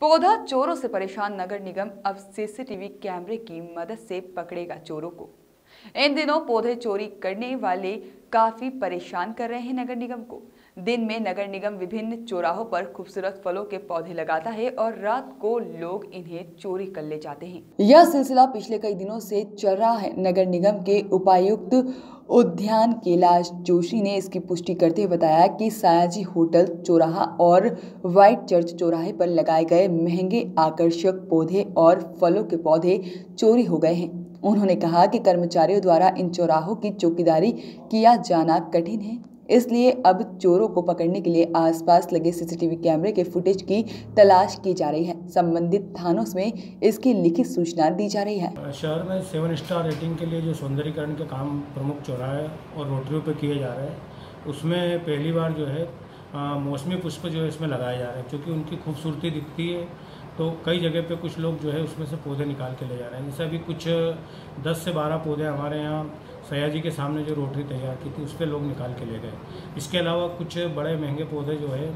पौधा चोरों से परेशान नगर निगम अब सीसीटीवी कैमरे की मदद से पकड़ेगा चोरों को। इन दिनों पौधे चोरी करने वाले काफी परेशान कर रहे हैं नगर निगम को। दिन में नगर निगम विभिन्न चौराहों पर खूबसूरत फलों के पौधे लगाता है और रात को लोग इन्हें चोरी कर ले जाते हैं। यह सिलसिला पिछले कई दिनों से चल रहा है। नगर निगम के उपायुक्त उद्यान कैलाश जोशी ने इसकी पुष्टि करते हुए बताया कि सयाजी होटल चौराहा और व्हाइट चर्च चौराहे पर लगाए गए महंगे आकर्षक पौधे और फलों के पौधे चोरी हो गए हैं। उन्होंने कहा कि कर्मचारियों द्वारा इन चौराहों की चौकीदारी किया जाना कठिन है, इसलिए अब चोरों को पकड़ने के लिए आसपास लगे सीसीटीवी कैमरे के फुटेज की तलाश की जा रही है। संबंधित थानों में इसकी लिखित सूचना दी जा रही है। शहर में 7 स्टार रेटिंग के लिए जो सौंदर्यीकरण के काम प्रमुख चौराहे और रोटरियों पर किए जा रहे हैं, उसमें पहली बार जो है मौसमी पुष्प जो है इसमें लगाए जा रहे हैं, क्योंकि उनकी खूबसूरती दिखती है। तो कई जगह पे कुछ लोग जो है उसमें से पौधे निकाल के ले जा रहे हैं। जैसे अभी कुछ 10 से 12 पौधे हमारे यहाँ सयाजी के सामने जो रोटरी तैयार की थी उस पर लोग निकाल के ले गए। इसके अलावा कुछ बड़े महंगे पौधे जो है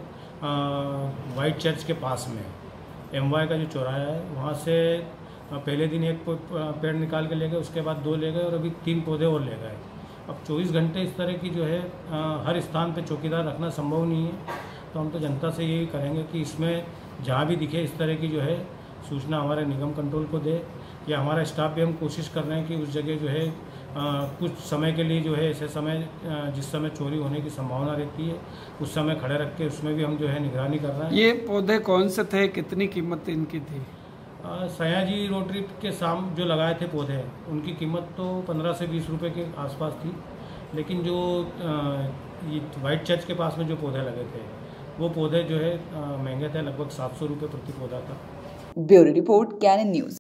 वाइट चर्च के पास में MY का जो चौराहा है वहाँ से पहले दिन एक पेड़ निकाल के ले गए, उसके बाद 2 ले गए और अभी 3 पौधे और ले गए। अब 24 घंटे इस तरह की जो है हर स्थान पे चौकीदार रखना संभव नहीं है, तो हम तो जनता से यही करेंगे कि इसमें जहाँ भी दिखे इस तरह की जो है सूचना हमारे निगम कंट्रोल को दे, या हमारा स्टाफ भी हम कोशिश कर रहे हैं कि उस जगह जो है कुछ समय के लिए जो है ऐसे समय जिस समय चोरी होने की संभावना रहती है उस समय खड़े रख के उसमें भी हम जो है निगरानी कर रहे हैं। ये पौधे कौन से थे, कितनी कीमत इनकी थी? सयाजी रोटरी के साम जो लगाए थे पौधे उनकी कीमत तो 15 से 20 रुपये के आसपास थी, लेकिन जो ये वाइट चर्च के पास में जो पौधे लगे थे वो पौधे जो है महंगे थे, लगभग 700 रुपये प्रति पौधा था। ब्यूरो रिपोर्ट, कैनन न्यूज़।